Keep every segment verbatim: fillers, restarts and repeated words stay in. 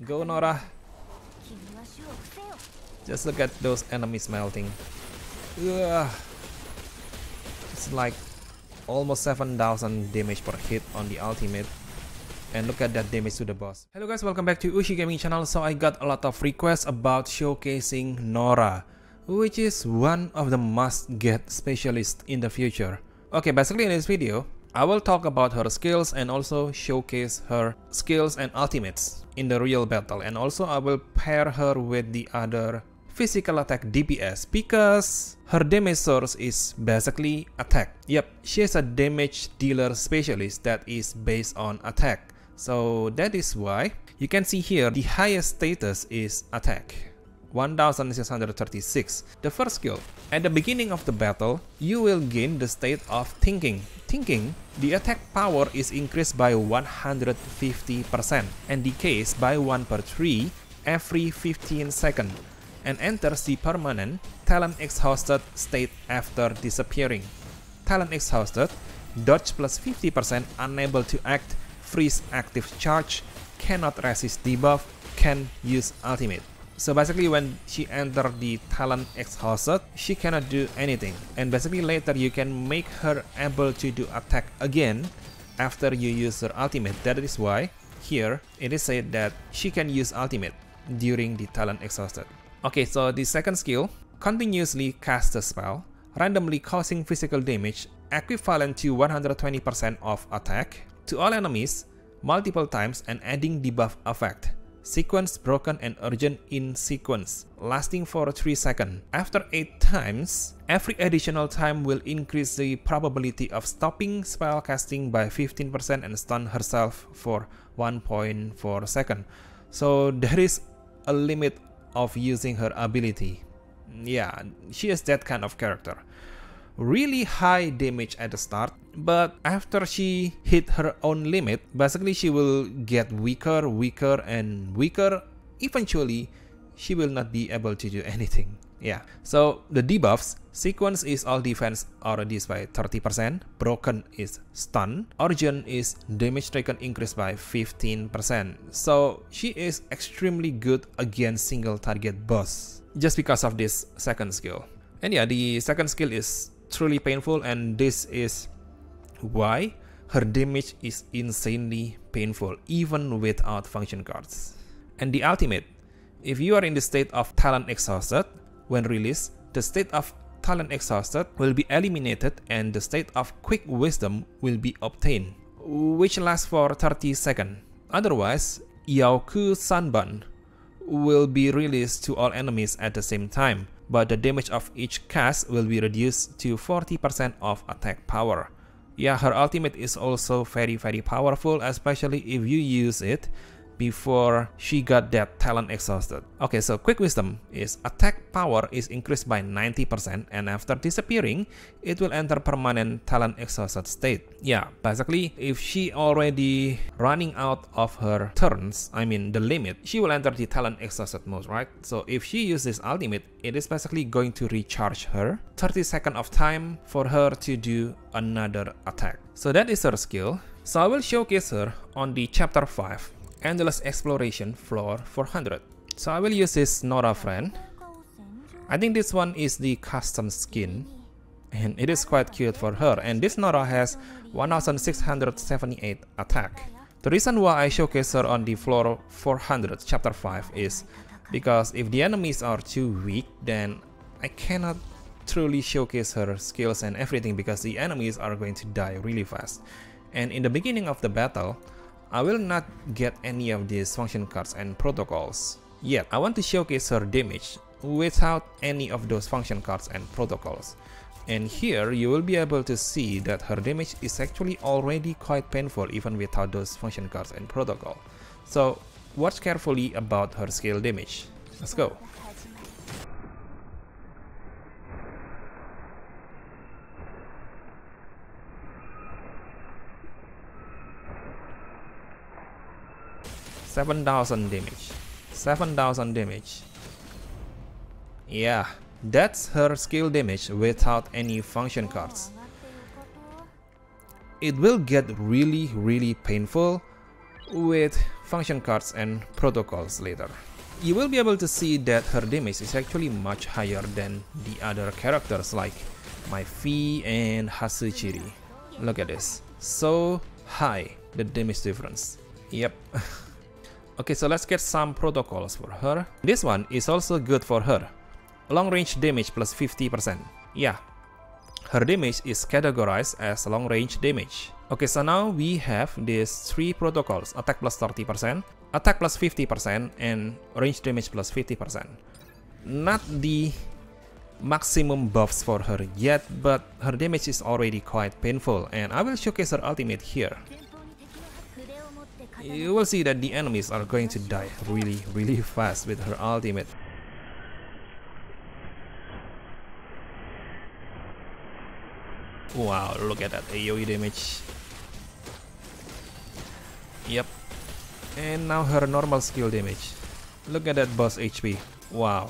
Go, Nora. Just look at those enemies melting. Ugh. It's like almost seven thousand damage per hit on the ultimate. And look at that damage to the boss. Hello guys, welcome back to Ushi Gaming channel. So I got a lot of requests about showcasing Nora, which is one of the must-get specialists in the future. Okay, basically in this video, I will talk about her skills and also showcase her skills and ultimates in the real battle. And also I will pair her with the other physical attack D P S because her damage source is basically attack. Yep, she is a damage dealer specialist that is based on attack. So that is why you can see here the highest status is attack. one thousand six hundred thirty-six. The first skill. At the beginning of the battle, you will gain the state of thinking. Thinking, the attack power is increased by one hundred fifty percent and decays by one per three every fifteen seconds and enters the permanent talent exhausted state after disappearing. Talent exhausted, dodge plus fifty percent, unable to act, freeze active charge, cannot resist debuff, can use ultimate. So basically when she enters the talent exhausted, she cannot do anything. And basically later you can make her able to do attack again after you use her ultimate. That is why here it is said that she can use ultimate during the talent exhausted. Okay, so the second skill, continuously cast a spell, randomly causing physical damage equivalent to one hundred twenty percent of attack to all enemies multiple times and adding debuff effect. Sequence broken and urgent in sequence, lasting for three seconds. After eight times, every additional time will increase the probability of stopping spell casting by fifteen percent and stun herself for one point four seconds. So there is a limit of using her ability. Yeah, she is that kind of character. Really high damage at the start, but after she hit her own limit, basically she will get weaker, weaker, and weaker. Eventually, she will not be able to do anything. Yeah, so the debuffs, sequence is all defense or reduced by thirty percent, broken is stun, urgent is damage taken increased by fifteen percent. So she is extremely good against single target boss just because of this second skill. And yeah, the second skill is truly painful, and this is why her damage is insanely painful even without function cards. And the ultimate, if you are in the state of talent exhausted, when released, the state of talent exhausted will be eliminated and the state of quick wisdom will be obtained, which lasts for thirty seconds. Otherwise, Yaoku Sanban will be released to all enemies at the same time, but the damage of each cast will be reduced to forty percent of attack power. Yeah, her ultimate is also very very powerful, especially if you use it before she got that talent exhausted. Okay, so quick wisdom is attack power is increased by ninety percent and after disappearing, it will enter permanent talent exhausted state. Yeah, basically if she already running out of her turns, I mean the limit, she will enter the talent exhausted mode, right? So if she uses ultimate, it is basically going to recharge her thirty seconds of time for her to do another attack. So that is her skill. So I will showcase her on the chapter five. Endless Exploration Floor four hundred. So I will use this Nora friend. I think this one is the custom skin and it is quite cute for her, and this Nora has one thousand six hundred seventy-eight attack. The reason why I showcase her on the floor four hundred chapter five is because if the enemies are too weak, then I cannot truly showcase her skills and everything because the enemies are going to die really fast. And in the beginning of the battle, I will not get any of these function cards and protocols yet. I want to showcase her damage without any of those function cards and protocols. And here you will be able to see that her damage is actually already quite painful even without those function cards and protocol. So watch carefully about her skill damage. Let's go. seven thousand damage. seven thousand damage. Yeah, that's her skill damage without any function cards. It will get really really painful with function cards and protocols later. You will be able to see that her damage is actually much higher than the other characters like my Fi and Hatsuchiri. Look at this. So high, the damage difference. Yep. Okay, so let's get some protocols for her. This one is also good for her. Long range damage plus fifty percent. Yeah, her damage is categorized as long range damage. Okay, so now we have these three protocols: attack plus thirty percent, attack plus fifty percent, and range damage plus fifty percent. Not the maximum buffs for her yet, but her damage is already quite painful, and I will showcase her ultimate here. You will see that the enemies are going to die really, really fast with her ultimate. Wow, look at that A O E damage. Yep. And now her normal skill damage. Look at that boss H P. Wow.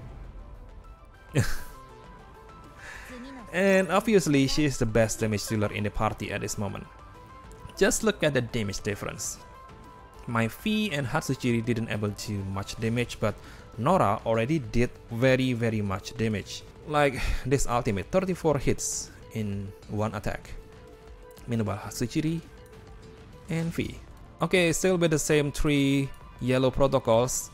And obviously she is the best damage dealer in the party at this moment. Just look at the damage difference. My Fi and Hatsuchiri didn't able to much damage, but Nora already did very very much damage. Like this ultimate, thirty-four hits in one attack. Meanwhile Hatsuchiri and Fi. Okay, still with the same three yellow protocols.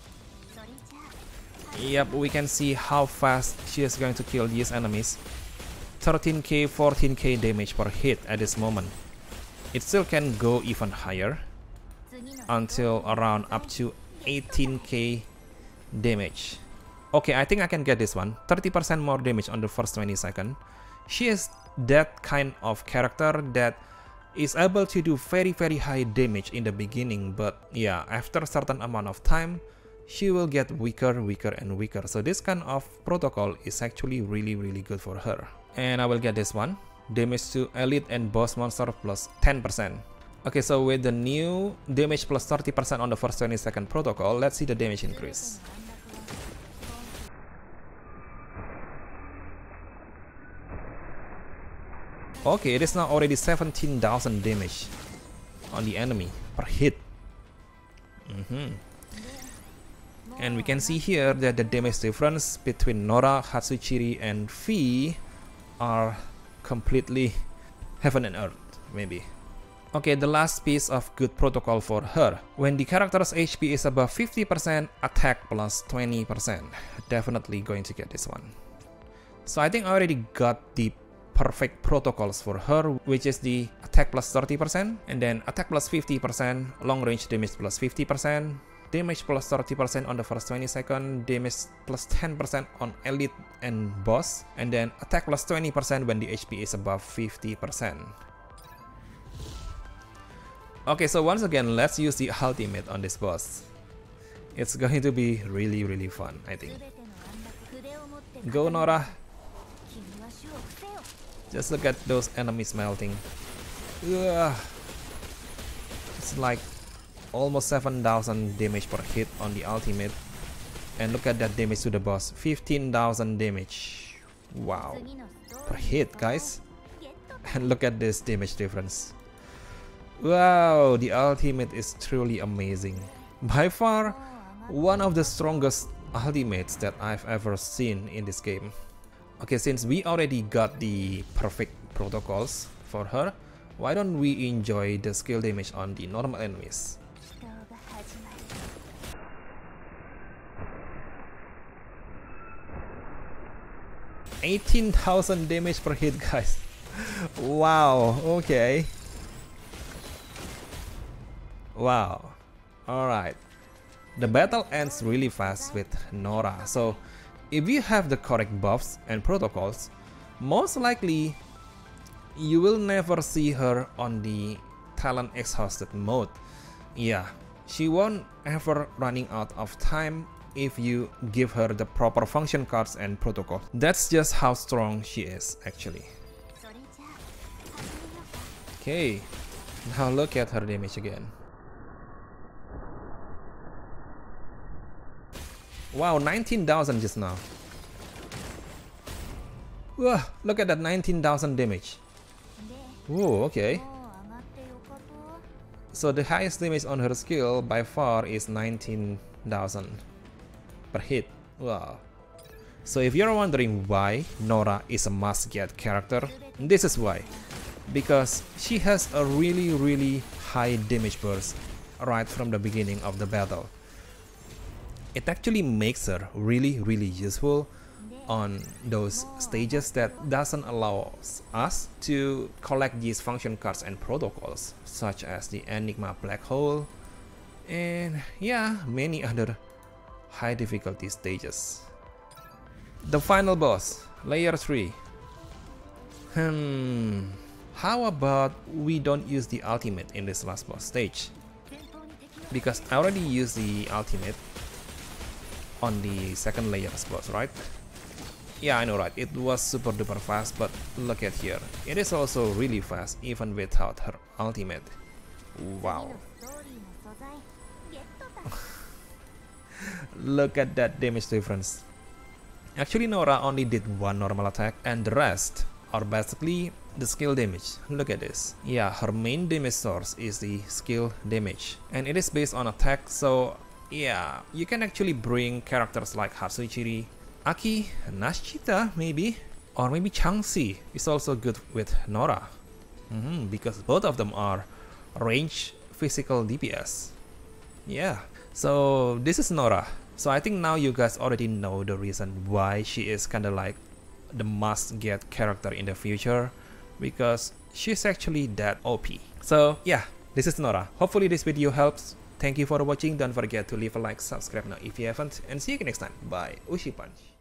Yep, we can see how fast she is going to kill these enemies. thirteen K, fourteen K damage per hit at this moment. It still can go even higher until around up to eighteen K damage. Okay, I think I can get this one. thirty percent more damage on the first twenty seconds. She is that kind of character that is able to do very very high damage in the beginning, but yeah, after a certain amount of time she will get weaker weaker and weaker. So this kind of protocol is actually really really good for her. And I will get this one, damage to elite and boss monster plus ten percent. Okay, so with the new damage plus thirty percent on the first twenty second protocol, let's see the damage increase. Okay, it is now already seventeen thousand damage on the enemy per hit. Mm-hmm. And we can see here that the damage difference between Nora, Hatsuchiri, and Fi are completely heaven and earth, maybe. Okay, the last piece of good protocol for her. When the character's H P is above fifty percent, attack plus twenty percent. Definitely going to get this one. So I think I already got the perfect protocols for her, which is the attack plus thirty percent, and then attack plus fifty percent, long range damage plus fifty percent, damage plus thirty percent on the first twenty seconds, damage plus ten percent on elite and boss, and then attack plus twenty percent when the H P is above fifty percent. Okay, so once again, let's use the ultimate on this boss. It's going to be really really fun, I think. Go Nora! Just look at those enemies melting. Ugh. It's like almost seven thousand damage per hit on the ultimate. And look at that damage to the boss, fifteen thousand damage. Wow. Per hit, guys. And look at this damage difference. Wow, the ultimate is truly amazing. By far, one of the strongest ultimates that I've ever seen in this game. Okay, since we already got the perfect protocols for her, why don't we enjoy the skill damage on the normal enemies? eighteen thousand damage per hit, guys. Wow, okay. Wow. Alright. The battle ends really fast with Nora, so if you have the correct buffs and protocols, most likely you will never see her on the talent exhausted mode. Yeah, she won't ever running out of time if you give her the proper function cards and protocol. That's just how strong she is actually. Okay, now look at her damage again. Wow, nineteen thousand just now. Whoa, look at that nineteen thousand damage. Whoa, okay. So the highest damage on her skill by far is nineteen thousand per hit. Wow. So if you're wondering why Nora is a must-get character, this is why. Because she has a really really high damage burst right from the beginning of the battle. It actually makes her really really useful on those stages that doesn't allow us to collect these function cards and protocols, such as the Enigma Black Hole and yeah, many other high difficulty stages. The final boss, layer three. Hmm, how about we don't use the ultimate in this last boss stage? Because I already used the ultimate on the second layer's boss, right? Yeah, I know, right? It was super duper fast, but look at here. It is also really fast even without her ultimate. Wow. Look at that damage difference. Actually, Nora only did one normal attack and the rest are basically the skill damage. Look at this. Yeah, her main damage source is the skill damage and it is based on attack, so yeah, you can actually bring characters like Hatsuichiri, Aki, Nashita maybe, or maybe Changxi is also good with Nora, mm-hmm, because both of them are range physical D P S. Yeah, so this is Nora. So I think now you guys already know the reason why she is kinda like the must-get character in the future, because she's actually that O P. So yeah, this is Nora. Hopefully this video helps. Thank you for watching. Don't forget to leave a like, subscribe now if you haven't, and see you next time. Bye. Ushi Punch.